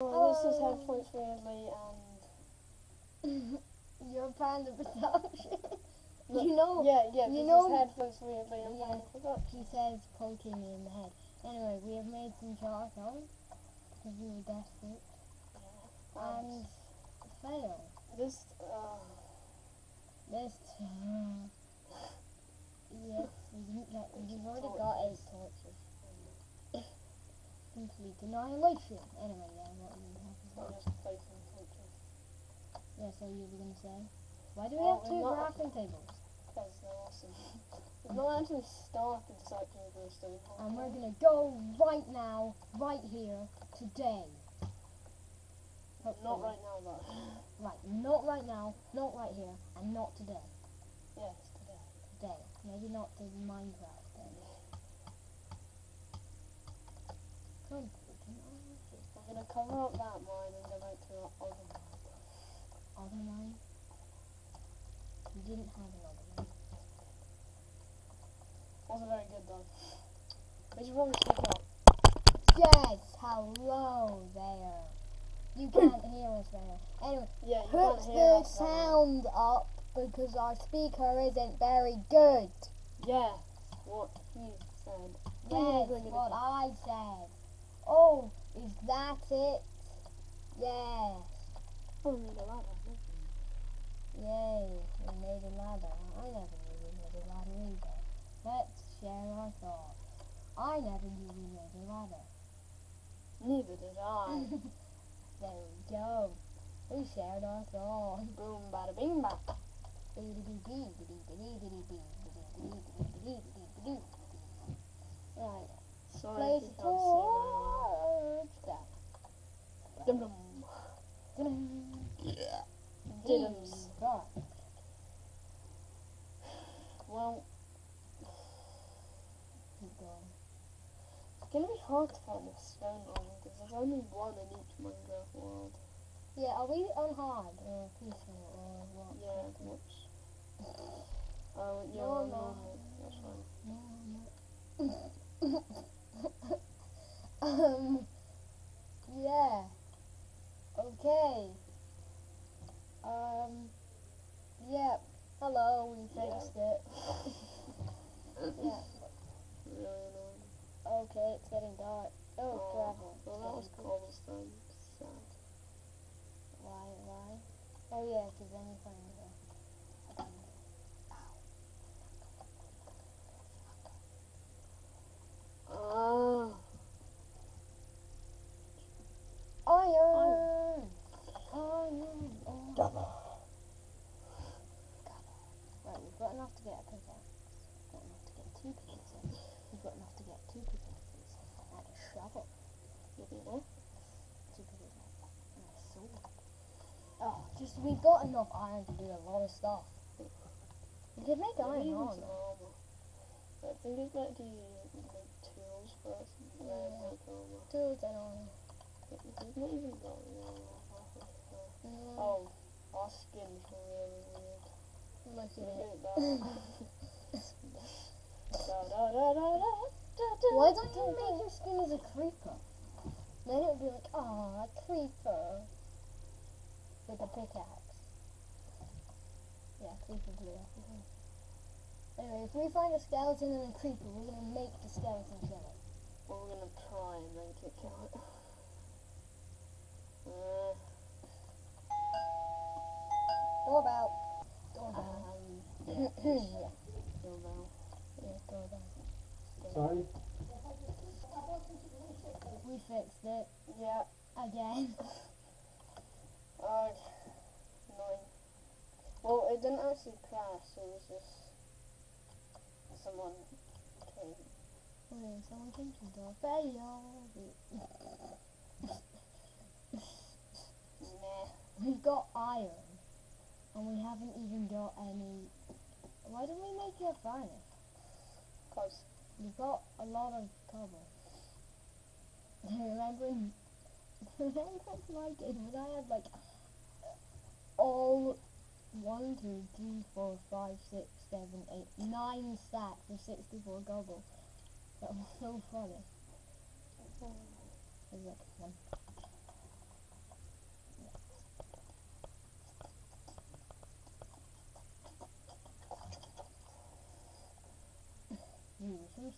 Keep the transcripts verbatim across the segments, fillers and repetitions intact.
Oh, this is head floats weirdly and... Your panda production. You know, yeah, yeah, you this know, is head floats weirdly and yeah, panda production. he says poking me in the head. Anyway, we have made some charcoal because we were desperate and fail. This, uh... This, uh, yes, we didn't get, we've already got eight torches. Complete annihilation. Anyway, yeah, what we have is I'll just play some torches. yeah, so you were going to say? Why do we Oh, have two we're not- crafting tables? Because they're awesome. We've not actually started cycling through a stoneholm. And we're going to go right now, right here, today. Not Hopefully. right now, though. Right, not right now, not right here, and not today. Yes, today. Today. Maybe not the Minecraft day. Come, I'm gonna cover up that mine and go back to our other mine. other mine? We didn't have another one. Wasn't very good though. We should probably speak up. Yes, hello there. You can't hear us there. Anyway, Yeah, you put can't hear the us now. sound up because our speaker isn't very good. Yeah, what he said. Yes, Bring it what again. I said. Oh, is that it? Yes. Oh, we need a ladder. Yay, we made a ladder. I never knew we made a ladder either. Let's share our thoughts. I never knew we made a ladder. Neither did I. There we go. We shared our thoughts. Boom, bada bing, bada. Right, Sorry place if you can't see torch down. Dum dum. Yeah. Diddums. Right. Well, Keep going. it's gonna be hard to find a stoneholm because there's only one in each Minecraft world. Yeah, are we on hard or peaceful or what? Yeah, whoops. Oh, yeah, No, I'm no. normal. That's fine. No, no. um, yeah. Okay. Um, yeah. Hello, we fixed it. Yeah. Really annoying. Okay, it's getting dark. Oh, gravel. Well, that was cobblestone. Sad. Why, why? Oh yeah, because then you find the... Ah. Iron! Iron! Oh. Right, we've got enough to get a pickaxe. We've got enough to get two pickaxes. We've got enough to get two pickaxes. And a shovel. You think that? Two pickaxes. And a sword. Oh, just, we've got enough iron to do a lot of stuff. We could make iron Maybe even armor. some armor. I think it's better to make tools first and then Yeah. make armor. Tools and armor. There's not even got armor. Mm. Oh, our skins were really weird. Look at Look it. at that. da, da, da, da, da, da, da, Why don't you make your skin as a creeper? Then it would be like, ah, a creeper. With a pickaxe. Yeah, creeper blue. Anyway, if we find a skeleton and a creeper, we're gonna make the skeleton kill it. Well, we're gonna try and make it kill it. Uh, Doorbell. Doorbell. um, yeah. yeah, doorbell. yeah, doorbell. Sorry? We fixed it. Yeah. Again. Oh, annoying. Well, it didn't actually crash, it was just someone came. Wait, someone came to the door. Fail. Meh. We've got iron. And we haven't even got any... Why don't we make a furnace? Cause We've got a lot of cobble. Remember in... Remember my game when I had like... all... one, two, three, four, five, six, seven, eight, nine stacks of sixty-four cobble. That was so funny. It was like one.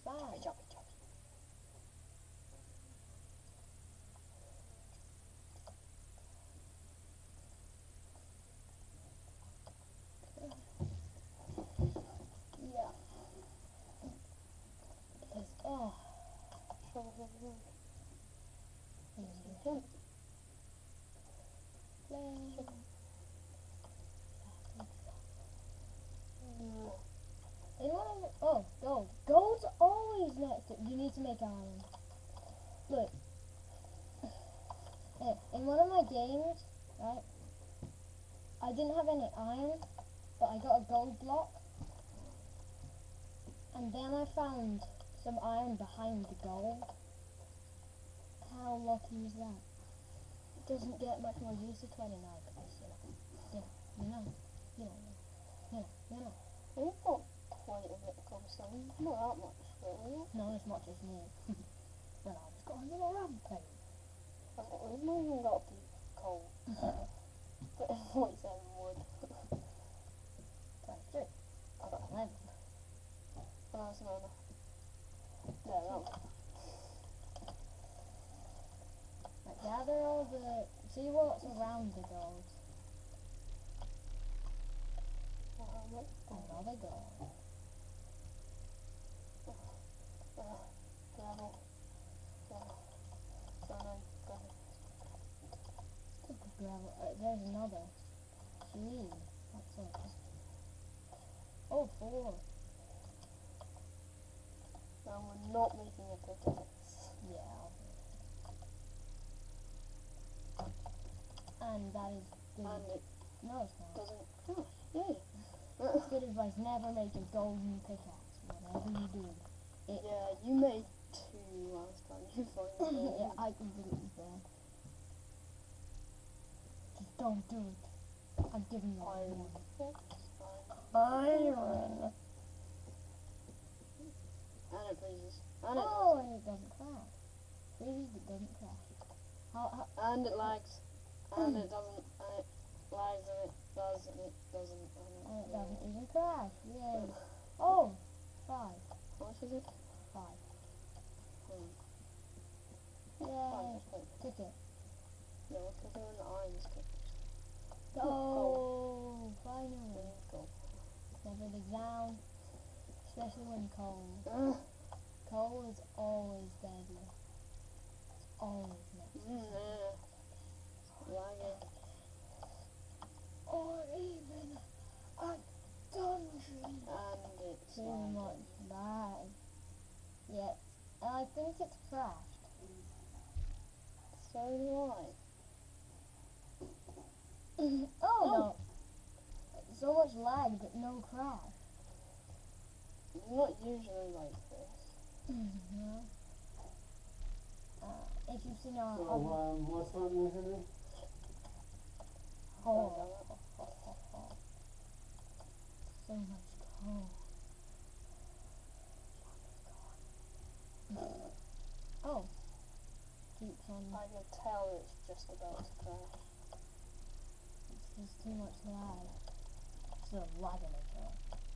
fine. Choppy, choppy, choppy. Yeah. Because, oh. Choppy, choppy, choppy. Easy. Jump. Play. Mm. In one of the, oh, gold. Gold's always next to, you need to make iron. Look. Yeah, in one of my games, right, I didn't have any iron, but I got a gold block. And then I found some iron behind the gold. How lucky is that? It doesn't get much more use to twenty-nine because, you know. You know, you know, you know, you know. We've got quite a bit of cobblestone. Not that much, really. Not as much as me. When I was going on a rampage. We've not even got the coal. But forty-seven wood. twenty-three. I got eleven. Oh, that's another. No, that one. Like, gather all the, see what's around the gold. Oh, how much? Another gold. Uh, gravel. Gravel. Stone, gravel. Look at gravel. Uh, there's another. Gee, what's up? Oh, four. No, we're not making a pickaxe. Yeah. And that is good. And it No, it's not. doesn't crash. Yay. It's good advice. Never make a golden pickaxe. Whatever you do. It, Yeah, you made two last time you found it. yeah, I completely fair. Just don't do it. I'm giving you Iron. iron. Iron. Iron. And it freezes. And it, Oh, and it doesn't crash. Freezes, but doesn't crash. How, how, and it lags. And it doesn't. And it lags and it does and it doesn't. And it, and it doesn't even crash. Yay. Oh, five. How much is it? Five. Hmm. Yay. Five, just wait. Cook it. No, we're cooking when the iron's cooked. Oh, finally. Go. Never dig down. Especially when cold. Uh, Coal is always deadly. It's always next. mm, yeah. Lagging. Or even a dungeon. And it's Too lagging. much lag. Yeah, and I think it's crashed. So do I. Oh no. So much lag, but no crash. It's not usually like this. No. Uh, if you've seen our So, other um, what's happening here? oh, oh, oh, oh, oh. So much coal. Oh. Keeps on. I can tell it's just about to crash. There's too much lag. It's a laginator.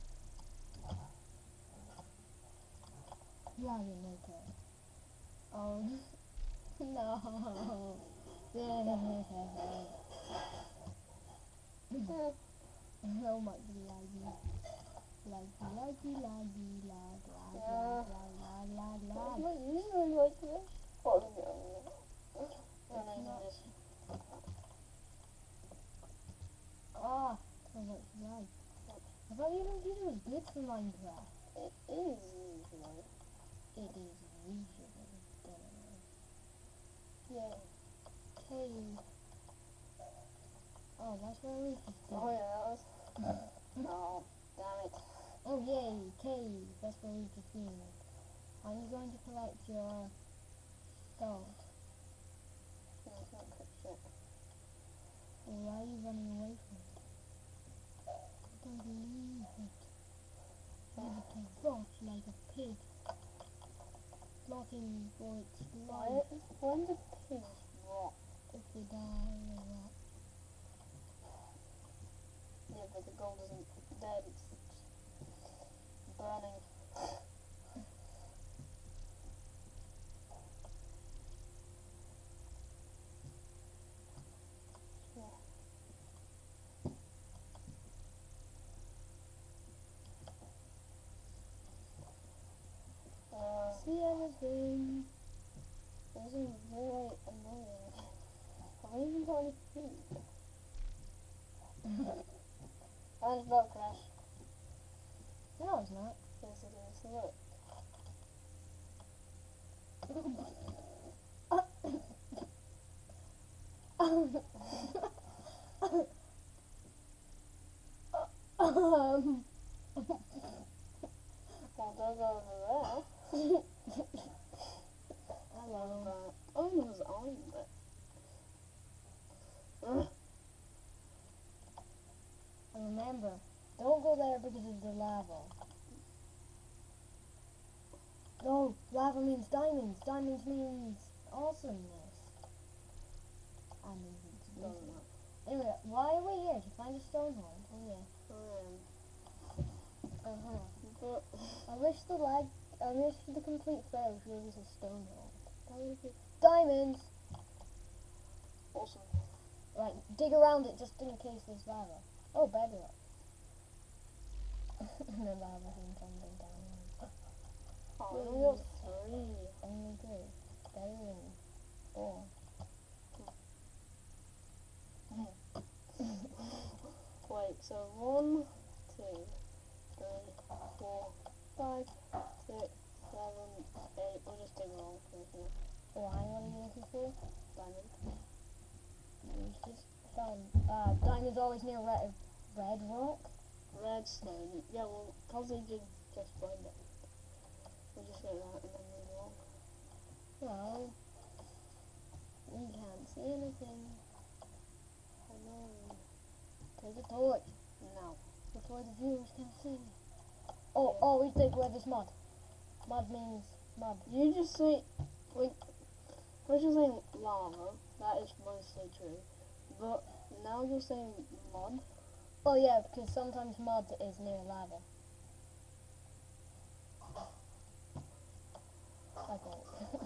Laginator. Oh no. So much laggy. Laggy, laggy, laggy, lag, lag, lag, lag, lag, lag, It's lag. not usually like this. Oh, no. And then this. Ah, so much lag. I thought you don't think it was good for Minecraft. It is usually. It is usually good. Yeah. Cave. Oh, that's where we can Oh, yeah, that was. Oh, damn it. Oh, yay, cave. That's where we can feed. Are you going to collect your gold? No, it's not cooked yet. Or why are you running away from it? Don't leave it. Leave it to rot like a pig. Plotting for its Why, life. when do pigs rot? If they die, they rot. Yeah, but the gold isn't dead, it's burning. anything. This is very annoying. Have I even got any food? And it's about crash. No, it's not. Yes, it is. Look. um. Well, those over there. Hello. But, oh, there's on but. Uh, And remember, don't go there because of the lava. No, lava means diamonds. Diamonds means awesomeness. I mean, it's don't decent. know. Anyway, why are we here? To find a stoneholm? Oh yeah. Um, Uh-huh. but, I wish the lag, I wish the complete fail gave us a stoneholm. that would be Diamonds! awesome. Right, dig around it just in case there's lava. Oh, bedrock. And the lava can tumbling down. Oh, we only got three. Only three. Better than four. Wait, so one, two, three, four, five, six, seven, eight. We'll just dig along for here. Why? What are you looking for? Diamond. We just found, uh, diamonds always near red, red rock. Redstone. Yeah, well, because they did just find it. We'll just get that and then move on. Well, we can't see anything. I know. Take a torch No. before the viewers can see. Oh, oh, we take where there's mud. Mud means mud. You just say, like, first you're saying lava. That is mostly true. But now you're saying mud. Oh yeah, because sometimes mud is near lava. Like gold.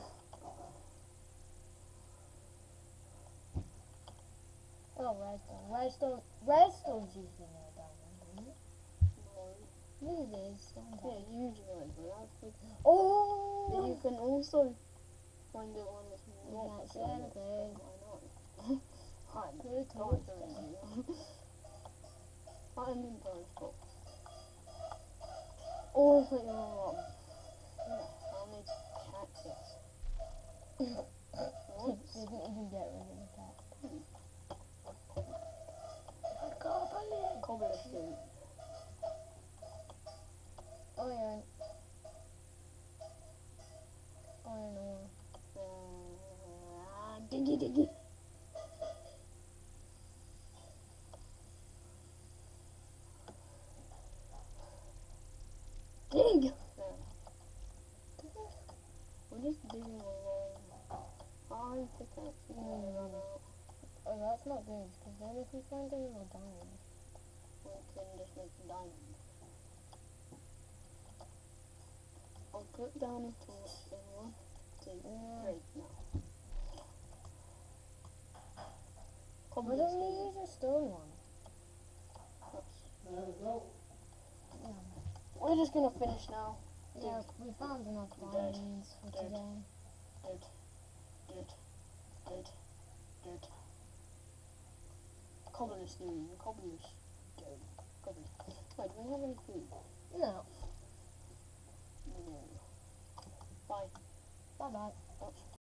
Oh, redstone. Redstone. Redstone's usually near a diamond, isn't it? No. Yes, it is. Sometimes. Yeah, usually, but that's like, Oh! but you can also find it when it's You not. can't see so anything. I know. I'm Put a going torch to down. you. My inventory's full. Oh, I thought you were wrong. Yeah, I'll need cactus. What? Didn't even get rid of the cat. Cobblestone. Iron. Iron ore. Uh, diggy diggy. Dig! There. We're just digging along. I pickaxe is gonna run out. Oh, that's not good, because then if we find any more diamonds. We can just make diamonds. I'll put down a torch in one, two, Yeah. three, no. Why don't you use your stone one? Yeah. We're just gonna finish now. Yeah, we found enough Dirt. diamonds for Dirt. today. Dirt, dirt, dirt, dirt. Cobblestone, cobblestone, cobble. Wait, do we have any food? No. No. Bye. Bye bye. Oh.